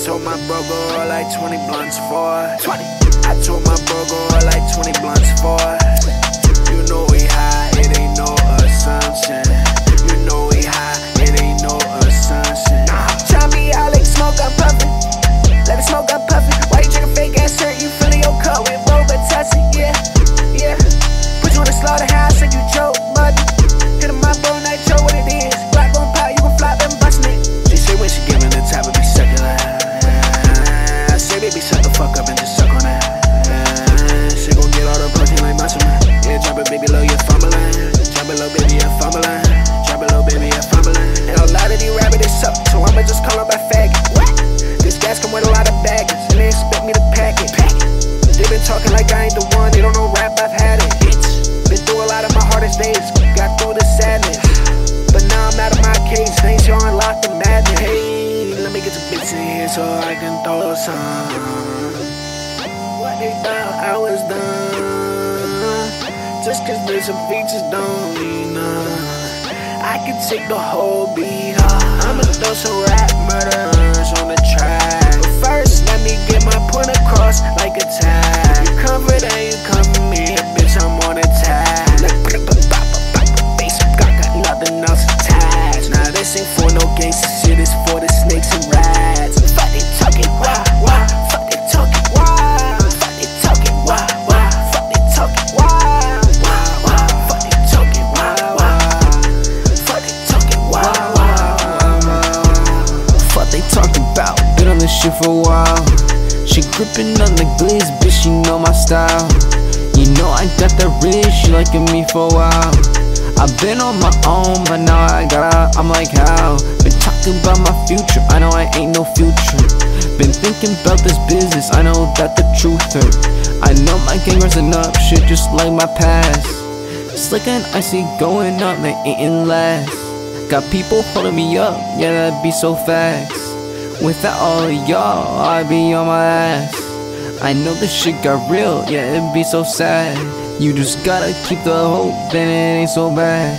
told my bro go all like 20 blunts for it. 20. I told my bro go all like 20 blunts for it. You know we high, it ain't no assumption. You know we high, it ain't no assumption. Try me out like smoke, I'm puffin'. Let me smoke, I'm puffin'. Why you drinking fake ass shirt? You filling your cup with Robitussin, yeah, yeah. Put you in the slaughterhouse and you joke, buddy. Hit him my bro, nitro, what it is. Black gon' pop, you gon' flop and bustin' it. She say when she giving the top, it be suckin' like. I say baby, shut the fuck up and just suck on that. She gon' get all the protein like muscle man. Yeah, drop it, baby, low, you're fumbling. Drop it low, baby, you're fumbling. Drop it low, baby, you're fumbling. And a lot of these rabbits, they suck, so I'ma just call them by faggot. This gas come with a lot of baggage, and they expect me to pack it. They been talking like I ain't the one, they don't know rap, I've had it. Been through a lot of my hardest days, got through the sadness. But now I'm out of my cage, things you unlock the madness. Hey, let me get some bits in here so I can throw some. What they thought I was done, just cause there's some features don't mean none. I can take the whole beat off. I'ma throw some rap murderers on the track. But first, let me get my point across like a tag. You come for that, you come for me, bitch, I'm on attack. Like bass, got nothing else attached. Nah, this ain't for no gangsta shit, it's for the snakes and rats. Fuck they talking, wah, wah. Fuck they talking, wah. Fuck they talking, wah, wah. Fuck they talking, wah, wah, wah. Fuck they talking, wah, wah. Fuck they talking, wah, wah. Fuck they talking about, been on this shit for a while. She gripping on the glaze, bitch, she know my style. You know I got that rich, she liking me for a while. I've been on my own, but now I got out, I'm like how? Been talking about my future, I know I ain't no future. Been thinking about this business, I know that the truth hurt. I know my gang rising up, shit just like my past. Slick and icy going up, they ain't last. Got people holding me up, yeah that'd be so fast. Without all of y'all, I'd be on my ass. I know this shit got real, yeah it'd be so sad. You just gotta keep the hope, then it ain't so bad.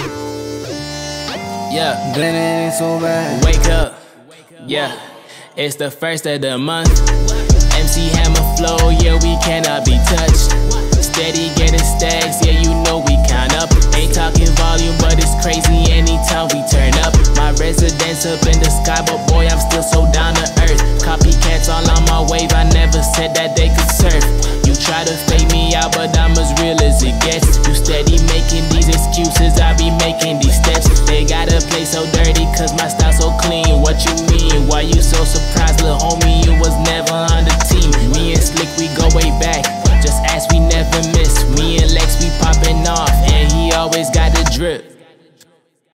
Yeah, then it ain't so bad. Wake up, yeah, it's the first of the month. MC Hammer flow, yeah we cannot be touched. Steady getting stacks, yeah you know we count up. Ain't talking volume, but it's crazy anytime we turn up. My residence up in the sky, but boy I'm still so down to earth. Copycats all on my wave, I never said that they could surf. You try to fake me out, but I'm as real as it gets. You steady making these excuses, I be making these steps. They gotta play so dirty, cause my style so clean. What you mean? Why you so surprised, little homie? You was never on the team. Me and Slick, we